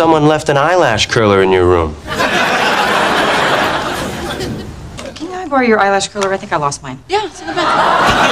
someone left an eyelash curler in your room. Can I borrow your eyelash curler? I think I lost mine. Yeah, it's in the bathroom.